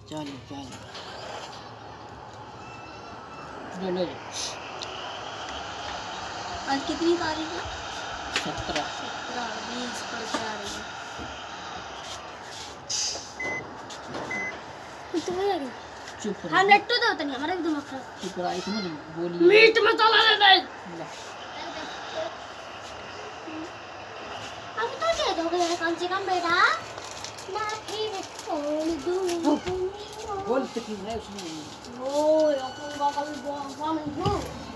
चलो चलो आज कितनी तारीख है? 17 20 पर क्या आ रही है? तो वही आ रही। चुप हाँ नेट तो होता नहीं हमारा एकदम खराब। चुप रहा इसमें बोली मीट मसाला दे दे। अब तो दे दोगे कम से कम बेटा। ना फिर छोड़ दूँ। बोल कितनी है उसमें ओ योगा कभी बोलवा नहीं हूँ।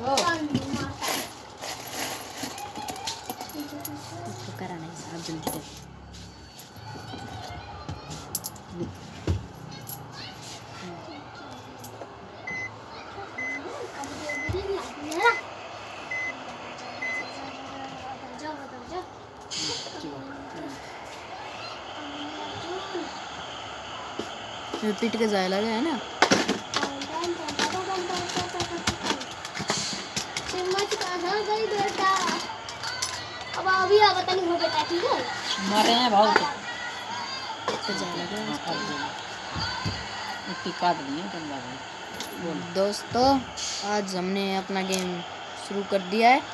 इसको कराना है साहब जल्दी कर। पीट के जाए लगे है ना। अब अभी आ पता नहीं हो बेटा ठीक है। मारे हैं बहुत तो जाए लगे इतनी काट दिए बंदा भाई। दोस्तों आज हमने अपना गेम शुरू कर दिया है।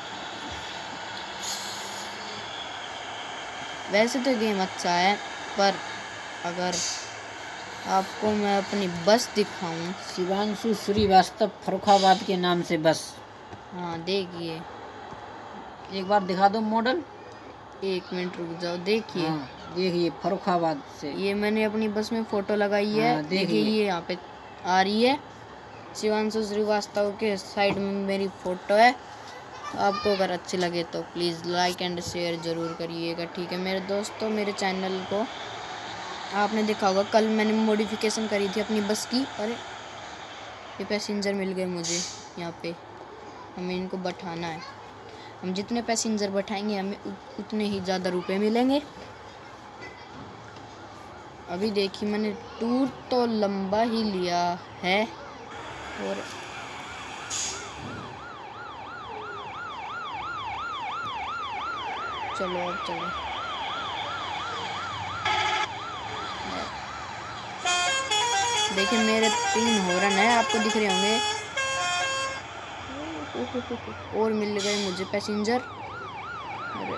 वैसे तो गेम अच्छा है पर अगर आपको मैं अपनी बस दिखाऊं। शिवांशु श्रीवास्तव फर्रुखाबाद के नाम से बस। हाँ देखिए एक बार दिखा दो मॉडल। 1 मिनट रुक जाओ। देखिए हाँ, देखिए फर्रुखाबाद से ये मैंने अपनी बस में फोटो लगाई है। हाँ, देखिए ये यहाँ पे आ रही है। शिवांशु श्रीवास्तव के साइड में मेरी फोटो है। आपको अगर अच्छी लगे तो प्लीज़ लाइक एंड शेयर ज़रूर करिएगा। ठीक है मेरे दोस्तों, मेरे चैनल को आपने देखा होगा कल मैंने मॉडिफिकेशन करी थी अपनी बस की। अरे ये पैसेंजर मिल गए मुझे यहाँ पे। हमें इनको बैठाना है। हम जितने पैसेंजर बैठाएंगे हमें उतने ही ज़्यादा रुपए मिलेंगे। अभी देखिए मैंने टूर तो लंबा ही लिया है और चलो अब चलो। देखिए मेरे 3 हॉर्न है, आपको दिख रहे होंगे। और मिल गए मुझे पैसेंजर। अरे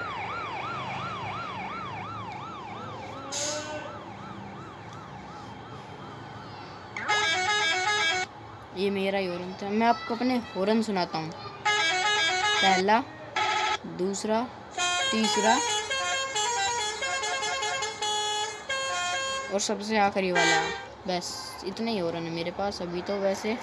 ये मेरा ही हॉर्न था। मैं आपको अपने हॉर्न सुनाता हूँ। पहला, दूसरा, तीसरा और सबसे आखिरी वाला। बस इतने ही हॉर्न है मेरे पास अभी तो। वैसे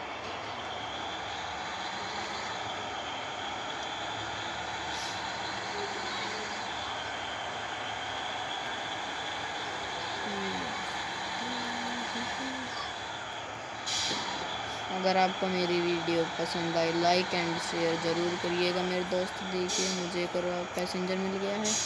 अगर आपको मेरी वीडियो पसंद आई लाइक एंड शेयर ज़रूर करिएगा मेरे दोस्त। देखिए मुझे एक और पैसेंजर मिल गया है।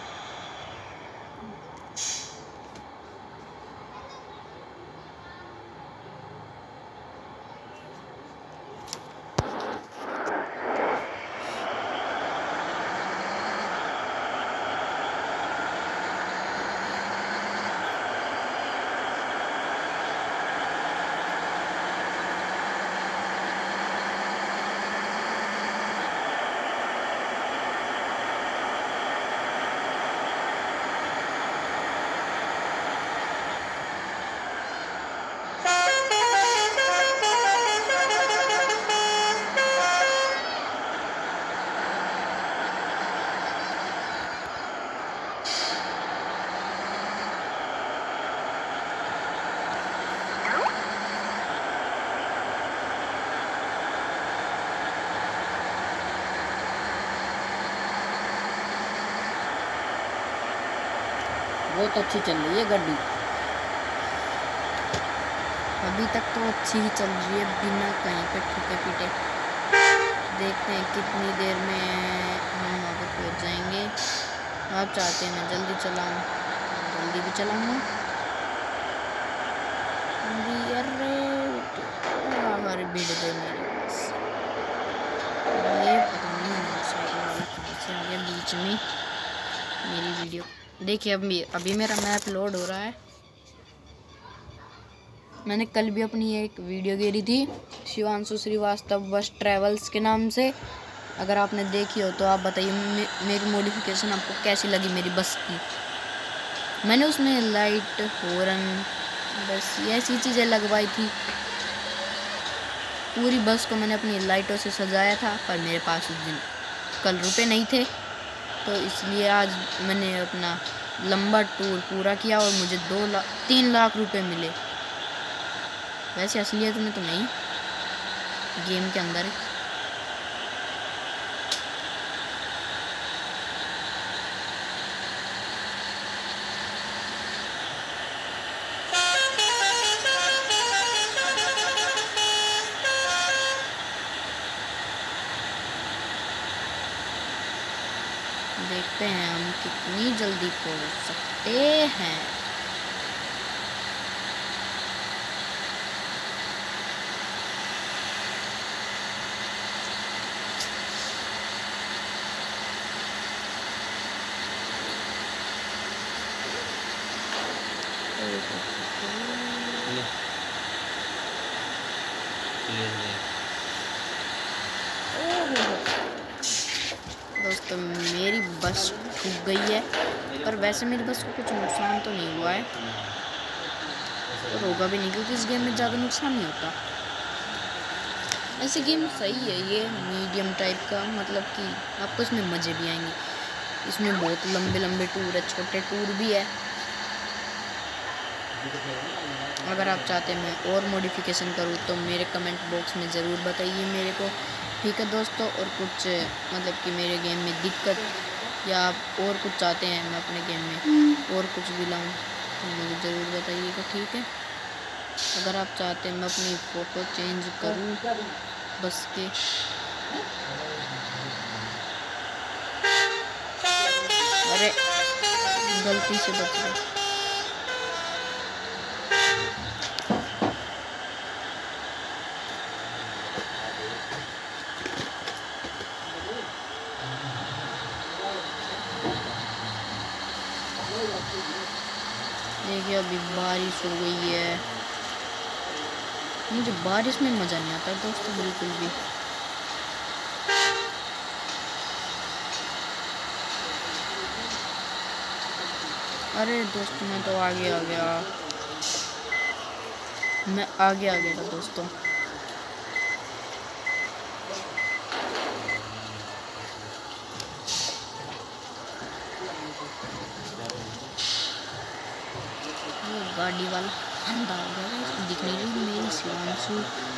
बहुत अच्छी चल रही है गाड़ी। अभी तक तो अच्छी ही चल रही है बिना कहीं पे ठुके पीटे। देखते हैं कितनी देर में हम वहाँ पर पहुँच जाएंगे। आप चाहते हैं मैं जल्दी चलाऊँ, जल्दी भी चलाऊँगा। अरे भीड़ गई मेरे पास। ये पता नहीं मोटरसाइकिल वाला कहाँ से आ गया बीच में मेरी वीडियो। देखिए अभी मेरा मैप लोड हो रहा है। मैंने कल भी अपनी एक वीडियो घेरी थी शिवांशु श्रीवास्तव बस ट्रैवल्स के नाम से। अगर आपने देखी हो तो आप बताइए मेरी मॉडिफिकेशन आपको कैसी लगी मेरी बस की। मैंने उसमें लाइट, हॉर्न, बस ये ऐसी चीज़ें लगवाई थी। पूरी बस को मैंने अपनी लाइटों से सजाया था, पर मेरे पास उस दिन कल रुपए नहीं थे, तो इसलिए आज मैंने अपना लंबा टूर पूरा किया और मुझे 3 लाख रुपए मिले। वैसे असलियत में तो नहीं, गेम के अंदर। देखते हैं हम कितनी जल्दी पहुंच सकते हैं। दोस्तों मेरी बस ठुक गई है, पर वैसे मेरी बस को कुछ नुकसान तो नहीं हुआ है और होगा भी नहीं, क्योंकि इस गेम में ज़्यादा नुकसान नहीं होता। ऐसे गेम सही है, ये मीडियम टाइप का, मतलब कि आपको इसमें मज़े भी आएंगे। इसमें बहुत लंबे लंबे टूर है, छोटे टूर भी है। अगर आप चाहते हैं मैं और मॉडिफिकेशन करूँ तो मेरे कमेंट बॉक्स में ज़रूर बताइए मेरे को, ठीक है दोस्तों। और कुछ मतलब कि मेरे गेम में दिक्कत या आप और कुछ चाहते हैं मैं अपने गेम में और कुछ भी लाऊं तो मुझे ज़रूर बताइएगा, ठीक है। अगर आप चाहते हैं मैं अपनी फ़ोटो चेंज करूं बस के, अरे गलती से बच गया। देखिए अभी बारिश हो गई है। मुझे बारिश में मज़ा नहीं आता दोस्तों बिल्कुल भी। अरे दोस्तों मैं तो आगे आ गया, मैं आगे आ गया था दोस्तों। गाड़ी वाला अंधा हो गया, दिख नहीं रही मेरी शिवांशु,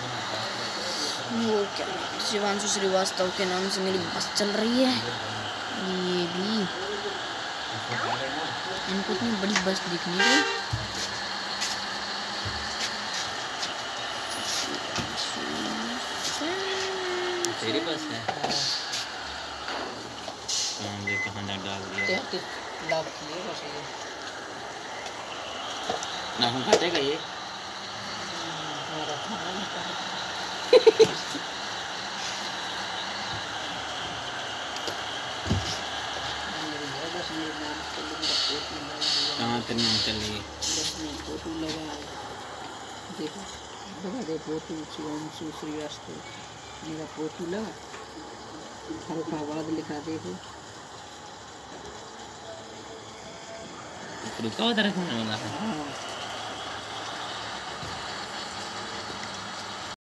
वो क्या शिवांशु श्रीवास्तव के नाम से मेरी बस चल रही है। ये भी इनको इतनी बड़ी बस दिख नहीं रही। तेरी बस है? कहाँ डाल दिया? 33 लाख की है बस ये। ना हम खातेगा ये? मेरा खाना नहीं खाता। कहाँ तेरे नाम चल रही है? बस में फोटो लगा है, देखो लगा दे फोटो शिवांशु श्रीवास्तव, मेरा फोटो लगा, फरुखाबाद लिखा देखो। रुका उधर रखने वाला है।